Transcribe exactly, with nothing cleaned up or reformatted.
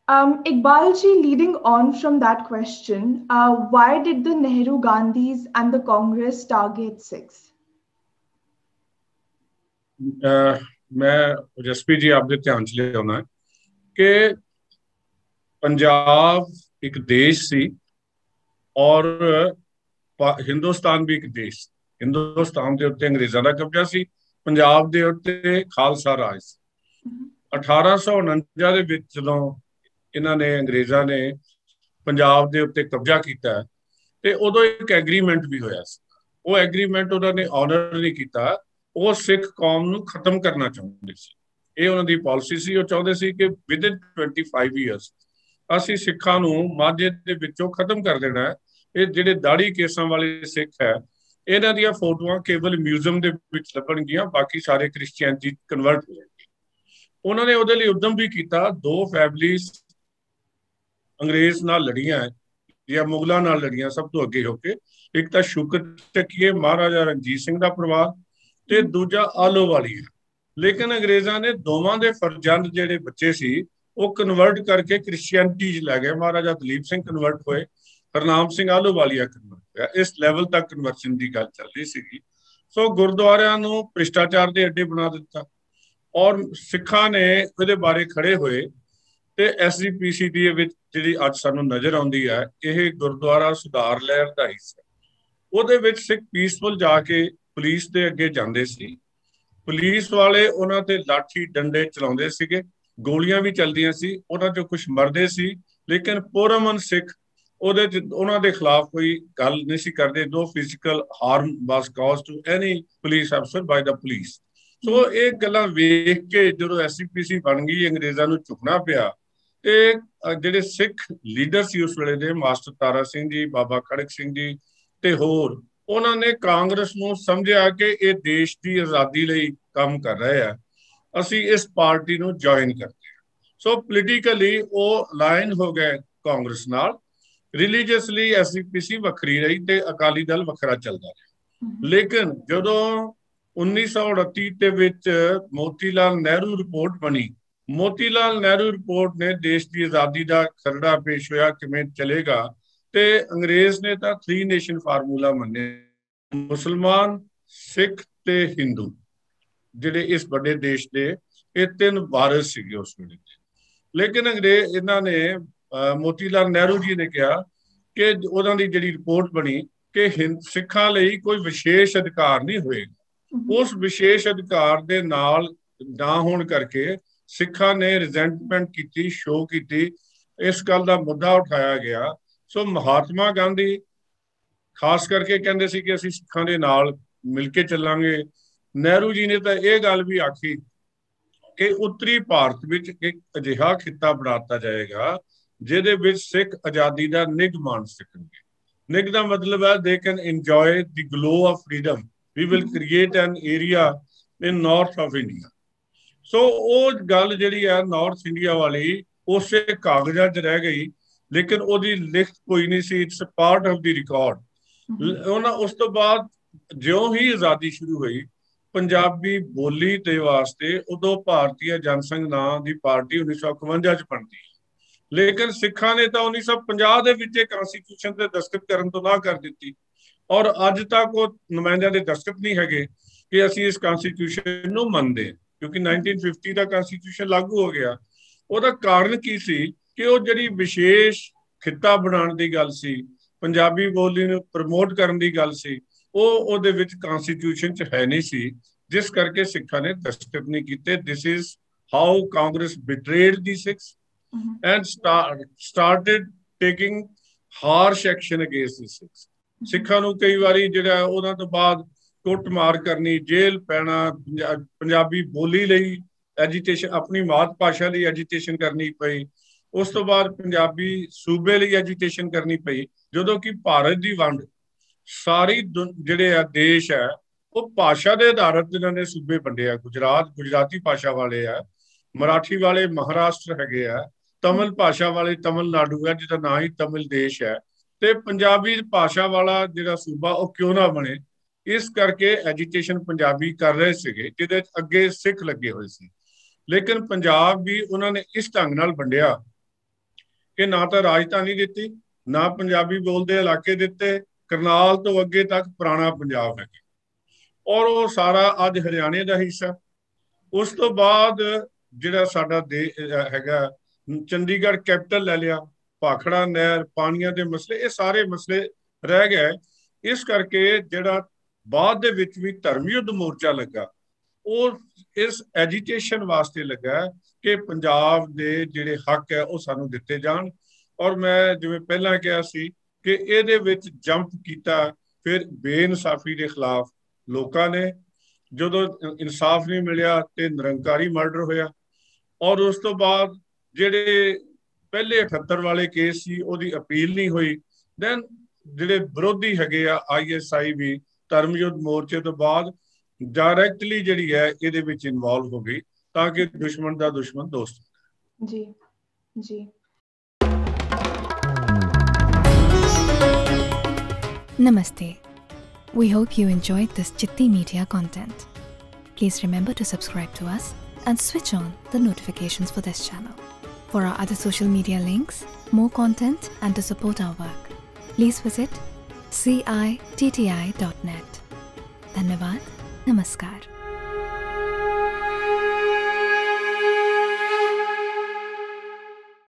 Um, Iqbal ji, leading on from that question, uh, why did the Nehru Gandhis and the Congress target Sikhs? ਅਹ ਮੈਂ ਜਸਪੀ ਜੀ ਆਪਦੇ ਧਿਆਨ ਚ ਲਿਆਉਣਾ ਕਿ ਪੰਜਾਬ ਇੱਕ ਦੇਸ਼ ਸੀ ਔਰ ਹਿੰਦੁਸਤਾਨ ਵੀ ਇੱਕ ਦੇਸ਼। ਹਿੰਦੁਸਤਾਨ ਦੇ ਉੱਤੇ ਅੰਗਰੇਜ਼ਾਂ ਦਾ ਕਬਜ਼ਾ ਸੀ, ਪੰਜਾਬ ਦੇ ਉੱਤੇ ਖਾਲਸਾ ਰਾਜ ਸੀ। ਅਠਾਰਾਂ ਸੌ ਉਣੰਜਾ ਦੇ ਵਿੱਚ ਜਦੋਂ ਇਹਨਾਂ ਨੇ ਅੰਗਰੇਜ਼ਾਂ ਨੇ ਪੰਜਾਬ ਦੇ ਉੱਤੇ ਕਬਜ਼ਾ ਕੀਤਾ ਤੇ ਉਦੋਂ ਇੱਕ ਐਗਰੀਮੈਂਟ ਵੀ ਹੋਇਆ ਸੀ। ਉਹ ਐਗਰੀਮੈਂਟ ਉਹਨਾਂ ਨੇ ਆਨਰ ਨਹੀਂ ਕੀਤਾ। ਉਹ ਸਿੱਖ ਕੌਮ ਨੂੰ ਖਤਮ ਕਰਨਾ ਚਾਹੁੰਦੇ ਸੀ। ਇਹ ਉਹਨਾਂ ਦੀ ਪਾਲਿਸੀ ਸੀ। ਉਹ ਚਾਹੁੰਦੇ ਸੀ ਕਿ ਵਿਦਿਨ ਟਵੈਂਟੀ ਫਾਈਵ ਈਅਰਸ ਅਸੀਂ ਸਿੱਖਾਂ ਨੂੰ ਮਾਝੇ ਦੇ ਵਿੱਚੋਂ ਖਤਮ ਕਰ ਦੇਣਾ ਹੈ। ਇਹ ਜਿਹੜੇ ਦਾੜੀ ਕੇਸਾਂ ਵਾਲੇ ਸਿੱਖ ਹੈ, ਇਹਨਾਂ ਦੀਆਂ ਫੋਟੋਆਂ ਕੇਵਲ ਮਿਊਜ਼ੀਅਮ ਦੇ ਵਿੱਚ ਲੱਭਣਗੀਆਂ, ਬਾਕੀ ਸਾਰੇ ਕ੍ਰਿਸਚੀਅਨਟੀ ਕਨਵਰਟ ਹੋ ਜਾਣਗੇ। ਉਹਨਾਂ ਨੇ ਉਹਦੇ ਲਈ ਉਦਮ ਵੀ ਕੀਤਾ। ਦੋ ਫੈਮਲੀਜ਼ ਅੰਗਰੇਜ਼ ਨਾਲ ਲੜੀਆਂ ਜਾਂ ਮੁਗਲਾਂ ਨਾਲ ਲੜੀਆਂ ਸਭ ਤੋਂ ਅੱਗੇ ਹੋ ਕੇ। ਇੱਕ ਤਾਂ ਸ਼ੁਕਰ ਚੱਕੀਏ ਮਹਾਰਾਜਾ ਰਣਜੀਤ ਸਿੰਘ ਦਾ ਪਰਿਵਾਰ ਤੇ ਦੂਜਾ ਆਹਲੋਵਾਲੀਆ। ਲੇਕਿਨ ਅੰਗਰੇਜ਼ਾਂ ਨੇ ਦੋਵਾਂ ਦੇ ਫਰਜ਼ੰਦ ਜਿਹੜੇ ਬੱਚੇ ਸੀ ਉਹ ਕਨਵਰਟ ਕਰਕੇ ਕ੍ਰਿਸਚੀਅਨਟੀ 'ਚ ਲੈ ਗਏ। ਮਹਾਰਾਜਾ ਦਲੀਪ ਸਿੰਘ ਕਨਵਰਟ ਹੋਏ, ਹਰਨਾਮ ਸਿੰਘ ਆਹਲੋਵਾਲੀਆ ਕਨਵਰਟ ਹੋਇਆ। ਇਸ ਲੈਵਲ ਤੱਕ ਕਨਵਰਸ਼ਨ ਦੀ ਗੱਲ ਚੱਲ ਰਹੀ ਸੀਗੀ। ਸੋ ਗੁਰਦੁਆਰਿਆਂ ਨੂੰ ਭ੍ਰਿਸ਼ਟਾਚਾਰ ਦੇ ਅੱਡੇ ਬਣਾ ਦਿੱਤਾ ਔਰ ਸਿੱਖਾਂ ਨੇ ਇਹਦੇ ਬਾਰੇ ਖੜੇ ਹੋਏ ਤੇ ਐਸ ਜੀ ਪੀ ਸੀ ਦੀ ਵਿੱਚ ਜਿਹੜੀ ਅੱਜ ਸਾਨੂੰ ਨਜ਼ਰ ਆਉਂਦੀ ਹੈ, ਇਹ ਗੁਰਦੁਆਰਾ ਸੁਧਾਰ ਲਹਿਰ ਦਾ ਹਿੱਸਾ। ਉਹਦੇ ਵਿੱਚ ਸਿੱਖ ਪੀਸਫੁਲ ਜਾ ਕੇ ਪੁਲਿਸ ਦੇ ਅੱਗੇ ਜਾਂਦੇ ਸੀ। ਪੁਲਿਸ ਵਾਲੇ ਉਹਨਾਂ ਤੇ ਲਾਠੀ ਡੰਡੇ ਚਲਾਉਂਦੇ ਸੀਗੇ, ਗੋਲੀਆਂ ਵੀ ਚੱਲਦੀਆਂ ਸੀ, ਉਹਨਾਂ ਚੋਂ ਕੁਝ ਮਰਦੇ ਸੀ। ਲੇਕਿਨ ਪੁਰਅਮਨ ਸਿੱਖ ਉਹਦੇ ਚ ਉਹਨਾਂ ਦੇ ਖਿਲਾਫ ਕੋਈ ਗੱਲ ਨਹੀਂ ਸੀ ਕਰਦੇ। No physical harm was caused to any police officer by the police. ਸੋ ਇਹ ਗੱਲਾਂ ਵੇਖ ਕੇ ਜਦੋਂ ਐਸ ਜੀ ਪੀ ਸੀ ਬਣ ਗਈ, ਅੰਗਰੇਜ਼ਾਂ ਨੂੰ ਝੁਕਣਾ ਪਿਆ। ਤੇ ਜਿਹੜੇ ਸਿੱਖ ਲੀਡਰ ਸੀ ਉਸ ਵੇਲੇ ਦੇ, ਮਾਸਟਰ ਤਾਰਾ ਸਿੰਘ ਜੀ, ਬਾਬਾ ਖੜਕ ਸਿੰਘ ਜੀ ਤੇ ਹੋਰ, ਉਹਨਾਂ ਨੇ ਕਾਂਗਰਸ ਨੂੰ ਸਮਝਿਆ ਕਿ ਇਹ ਦੇਸ਼ ਦੀ ਆਜ਼ਾਦੀ ਲਈ ਕੰਮ ਕਰ ਰਹੇ ਆ, ਅਸੀਂ ਇਸ ਪਾਰਟੀ ਨੂੰ ਜੁਆਇਨ ਕਰਦੇ ਹਾਂ। ਸੋ ਪੋਲੀਟੀਕਲੀ ਉਹ ਅਲਾਈਨ ਹੋ ਗਏ ਕਾਂਗਰਸ ਨਾਲ। ਰਿਲੀਜੀਅਸਲੀ ਐਸ ਜੀ ਪੀ ਸੀ ਵੱਖਰੀ ਰਹੀ ਤੇ ਅਕਾਲੀ ਦਲ ਵੱਖਰਾ ਚੱਲਦਾ ਰਿਹਾ। ਲੇਕਿਨ ਜਦੋਂ ਉੱਨੀ ਸੌ ਉਨੱਤੀ ਦੇ ਵਿੱਚ ਮੋਤੀ ਲਾਲ ਨਹਿਰੂ ਰਿਪੋਰਟ ਬਣੀ, ਮੋਤੀ ਲਾਲ ਨਹਿਰੂ ਰਿਪੋਰਟ ਨੇ ਦੇਸ਼ ਦੀ ਆਜ਼ਾਦੀ ਦਾ ਖਰੜਾ ਪੇਸ਼ ਹੋਇਆ ਕਿਵੇਂ ਚਲੇਗਾ। ਤੇ ਅੰਗਰੇਜ਼ ਨੇ ਤਾਂ ਥ੍ਰੀ ਨੇਸ਼ਨ ਫਾਰਮੂਲਾ ਮੰਨਿਆ, ਮੁਸਲਮਾਨ, ਸਿੱਖ ਤੇ ਹਿੰਦੂ, ਜਿਹੜੇ ਇਸ ਵੱਡੇ ਦੇਸ਼ ਦੇ ਇਹ ਤਿੰਨ ਵਾਰਿਸ ਸੀਗੇ ਉਸ ਵੇਲੇ। ਲੇਕਿਨ ਅੰਗਰੇਜ਼ ਇਹਨਾਂ ਨੇ ਮੋਤੀ ਲਾਲ ਨਹਿਰੂ ਜੀ ਨੇ ਕਿਹਾ ਕਿ ਉਹਨਾਂ ਦੀ ਜਿਹੜੀ ਰਿਪੋਰਟ ਬਣੀ ਕਿ ਸਿੱਖਾਂ ਲਈ ਕੋਈ ਵਿਸ਼ੇਸ਼ ਅਧਿਕਾਰ ਨਹੀਂ ਹੋਏਗਾ। ਉਸ ਵਿਸ਼ੇਸ਼ ਅਧਿਕਾਰ ਦੇ ਨਾਲ ਨਾ ਹੋਣ ਕਰਕੇ ਸਿੱਖਾਂ ਨੇ ਰਿਜ਼ੈਂਟਮੈਂਟ ਕੀਤੀ, ਸ਼ੋਅ ਕੀਤੀ। ਇਸ ਗੱਲ ਦਾ ਮੁੱਦਾ ਉਠਾਇਆ ਗਿਆ। ਸੋ ਮਹਾਤਮਾ ਗਾਂਧੀ ਖਾਸ ਕਰਕੇ ਕਹਿੰਦੇ ਸੀ ਕਿ ਅਸੀਂ ਸਿੱਖਾਂ ਦੇ ਨਾਲ ਮਿਲ ਕੇ ਚੱਲਾਂਗੇ। ਨਹਿਰੂ ਜੀ ਨੇ ਤਾਂ ਇਹ ਗੱਲ ਵੀ ਆਖੀ ਕਿ ਉੱਤਰੀ ਭਾਰਤ ਵਿੱਚ ਇੱਕ ਅਜਿਹਾ ਖਿੱਤਾ ਬਣਾਤਾ ਜਾਏਗਾ ਜਿਹਦੇ ਵਿੱਚ ਸਿੱਖ ਆਜ਼ਾਦੀ ਦਾ ਨਿੱਘ ਮਾਣ ਸਕਣਗੇ। ਨਿੱਘ ਦਾ ਮਤਲਬ ਹੈ they can enjoy the glow of freedom. We will create an area in north of India. So ਉਹ ਗੱਲ ਜਿਹੜੀ ਹੈ ਨਾਰਥ ਇੰਡੀਆ ਵਾਲੀ ਉਸੇ ਕਾਗਜ਼ਾਂ 'ਚ ਰਹਿ ਗਈ, ਲੇਕਿਨ ਉਹਦੀ ਲਿਖਤ ਕੋਈ ਨਹੀਂ ਸੀ। It's part of the record. ਉਹਨਾਂ ਉਸ ਤੋਂ ਬਾਅਦ ਜਿਉਂ ਹੀ ਆਜ਼ਾਦੀ ਸ਼ੁਰੂ ਹੋਈ, ਪੰਜਾਬੀ ਬੋਲੀ ਦੇ ਵਾਸਤੇ ਉਦੋਂ ਭਾਰਤੀ ਜਨਸੰਘ ਨਾਂ ਦੀ ਪਾਰਟੀ ਉੱਨੀ ਸੌ ਇਕਵੰਜਾ 'ਚ ਬਣਦੀ। ਲੇਕਿਨ ਸਿੱਖਾਂ ਨੇ ਤਾਂ ਉੱਨੀ ਸੌ ਪੰਜਾਹ ਦੇ ਵਿੱਚ ਕਾਂਸਟੀਟਿਊਸ਼ਨ ਤੇ ਦਸਤਖਤ ਕਰਨ ਤੋਂ ਨਾ ਕਰ ਦਿੱਤੀ ਔਰ ਅੱਜ ਤੱਕ ਉਹ ਨੁਮਾਇੰਦਿਆਂ ਦੇ ਦਸਤਖਤ ਨਹੀਂ ਹੈਗੇ ਕਿ ਅਸੀਂ ਇਸ ਕਾਂਸਟੀਟਿਊਸ਼ਨ ਨੂੰ ਮੰਨਦੇ, ਕਿਉਂਕਿ ਨਾਈਨਟੀਨ ਫਿਫਟੀ ਦਾ ਕਾਂਸਟੀਟਿਊਸ਼ਨ ਲਾਗੂ ਹੋ ਗਿਆ। ਉਹਦਾ ਕਾਰਨ ਕੀ ਸੀ ਕਿ ਉਹ ਜਿਹੜੀ ਵਿਸ਼ੇਸ਼ ਖਿੱਤਾ ਬਣਾਉਣ ਦੀ ਗੱਲ ਸੀ, ਪੰਜਾਬੀ ਬੋਲੀ ਨੂੰ ਪ੍ਰਮੋਟ ਕਰਨ ਦੀ ਗੱਲ ਸੀ, ਉਹ ਉਹਦੇ ਵਿੱਚ ਕਾਂਸਟੀਟਿਊਸ਼ਨ 'ਚ ਹੈ ਨਹੀਂ ਸੀ, ਜਿਸ ਕਰਕੇ ਸਿੱਖਾਂ ਨੇ ਦਸਤਖਤ ਨਹੀਂ ਕੀਤੇ। This is how Congress betrayed the Sikhs and started taking harsh action against the Sikhs. ਸਿੱਖਾਂ ਨੂੰ ਕਈ ਵਾਰੀ ਜਿਹੜਾ ਉਹਨਾਂ ਤੋਂ ਬਾਅਦ ਕੁੱਟਮਾਰ ਕਰਨੀ, ਜੇਲ੍ਹ ਪੈਣਾ, ਪੰਜਾਬੀ ਬੋਲੀ ਲਈ ਐਜੀਟੇਸ਼ਨ, ਆਪਣੀ ਮਾਤ ਭਾਸ਼ਾ ਲਈ ਐਜੀਟੇਸ਼ਨ ਕਰਨੀ ਪਈ। ਉਸ ਤੋਂ ਬਾਅਦ ਪੰਜਾਬੀ ਸੂਬੇ ਲਈ ਐਜੀਟੇਸ਼ਨ ਕਰਨੀ ਪਈ। ਜਦੋਂ ਕਿ ਭਾਰਤ ਦੀ ਵੰਡ ਸਾਰੀ ਜਿਹੜੇ ਆ ਦੇਸ਼ ਹੈ ਉਹ ਭਾਸ਼ਾ ਦੇ ਆਧਾਰਿਤ ਇਹਨਾਂ ਨੇ ਸੂਬੇ ਵੰਡੇ ਆ। ਗੁਜਰਾਤ ਗੁਜਰਾਤੀ ਭਾਸ਼ਾ ਵਾਲੇ ਆ, ਮਰਾਠੀ ਵਾਲੇ ਮਹਾਰਾਸ਼ਟਰ ਹੈਗੇ ਆ, ਤਮਿਲ ਭਾਸ਼ਾ ਵਾਲੇ ਤਮਿਲਨਾਡੂ ਹੈ ਜਿਹਦਾ ਨਾਂ ਹੀ ਤਮਿਲ ਦੇਸ਼ ਹੈ, ਤੇ ਪੰਜਾਬੀ ਭਾਸ਼ਾ ਵਾਲਾ ਜਿਹੜਾ ਸੂਬਾ ਉਹ ਕਿਉਂ ਨਾ ਬਣੇ। ਇਸ ਕਰਕੇ ਐਜੀਟੇਸ਼ਨ ਪੰਜਾਬੀ ਕਰ ਰਹੇ ਸੀਗੇ, ਜਿਹਦੇ ਅੱਗੇ ਸਿੱਖ ਲੱਗੇ ਹੋਏ ਸੀ। ਲੇਕਿਨ ਪੰਜਾਬ ਵੀ ਉਹਨਾਂ ਨੇ ਇਸ ਢੰਗ ਨਾਲ ਵੰਡਿਆ ਕਿ ਨਾ ਤਾਂ ਰਾਜਧਾਨੀ ਦਿੱਤੀ, ਨਾ ਪੰਜਾਬੀ ਬੋਲਦੇ ਇਲਾਕੇ ਦਿੱਤੇ, ਕਰਨਾਲ ਤੋਂ ਅੱਗੇ ਤੱਕ ਪੁਰਾਣਾ ਪੰਜਾਬ ਹੈ ਔਰ ਉਹ ਸਾਰਾ ਅੱਜ ਹਰਿਆਣੇ ਦਾ ਹਿੱਸਾ। ਉਸ ਤੋਂ ਬਾਅਦ ਜਿਹੜਾ ਸਾਡਾ ਦੇ ਹੈਗਾ ਚੰਡੀਗੜ੍ਹ ਕੈਪੀਟਲ ਲੈ ਲਿਆ, ਭਾਖੜਾ ਨਹਿਰ, ਪਾਣੀਆਂ ਦੇ ਮਸਲੇ, ਇਹ ਸਾਰੇ ਮਸਲੇ ਰਹਿ ਗਏ। ਇਸ ਕਰਕੇ ਜਿਹੜਾ ਬਾਅਦ ਦੇ ਵਿੱਚ ਵੀ ਧਰਮ ਯੁੱਧ ਮੋਰਚਾ ਲੱਗਾ, ਉਹ ਇਸ ਐਜੀਟੇਸ਼ਨ ਵਾਸਤੇ ਲੱਗਾ ਕਿ ਪੰਜਾਬ ਦੇ ਜਿਹੜੇ ਹੱਕ ਹੈ ਉਹ ਸਾਨੂੰ ਦਿੱਤੇ ਜਾਣ। ਔਰ ਮੈਂ ਜਿਵੇਂ ਪਹਿਲਾਂ ਕਿਹਾ ਸੀ ਕਿ ਇਹਦੇ ਵਿੱਚ ਜੰਪ ਕੀਤਾ ਫਿਰ ਬੇਇਨਸਾਫੀ ਦੇ ਖਿਲਾਫ ਲੋਕਾਂ ਨੇ। ਜਦੋਂ ਇਨਸਾਫ ਨਹੀਂ ਮਿਲਿਆ ਤੇ ਨਿਰੰਕਾਰੀ ਮਰਡਰ ਹੋਇਆ। ਔਰ ਉਸ ਤੋਂ ਬਾਅਦ ਜਿਹੜੇ ਪਹਿਲੇ ਅਠੱਤਰ ਵਾਲੇ ਕੇਸ ਸੀ ਉਹਦੀ ਅਪੀਲ ਨਹੀਂ ਹੋਈ। ਦੈਨ ਜਿਹੜੇ ਵਿਰੋਧੀ ਹੈਗੇ ਆ ਆਈ ਐਸ ਆਈ ਵੀ ਧਰਮ ਯੁੱਧ ਮੋਰਚੇ ਤੋਂ ਬਾਅਦ ਡਾਇਰੈਕਟਲੀ ਜਿਹੜੀ ਹੈ ਇਹਦੇ ਵਿੱਚ ਇਨਵੋਲਵ ਹੋ ਗਈ, ਤਾਂ ਕਿ ਦੁਸ਼ਮਣ ਦਾ ਦੁਸ਼ਮਣ ਦੋਸਤ। ਜੀ ਜੀ Namaste. We hope you enjoyed this Chitti Media content. Please remember to subscribe to us and switch on the notifications for this channel. For our other social media links, more content and to support our work, please visit c i t t i dot net. Dhanyavad. Namaskar.